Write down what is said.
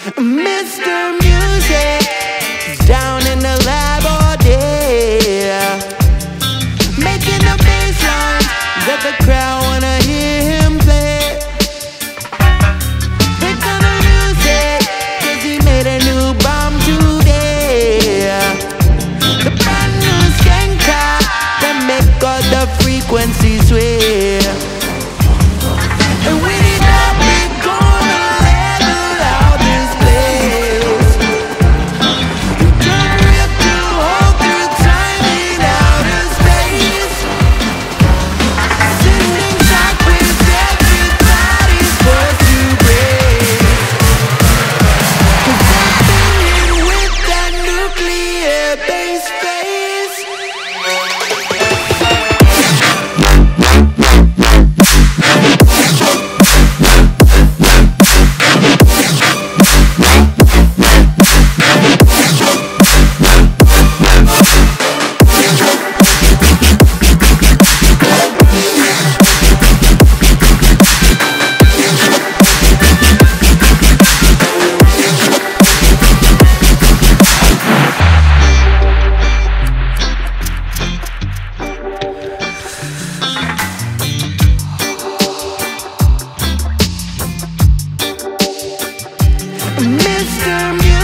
Mr. Music down in the lab all day, making the bass line that the crowd wanna hear him play. Pick on the music, 'cause he made a new bomb today. The brand new skanker that make all the frequencies sway. And we know we gonna level out this place. Turn real to hold through time in outer space. Sending shockwaves, everybody's forced to break. 'Cause something with that nuclear bass face. Mr. Music.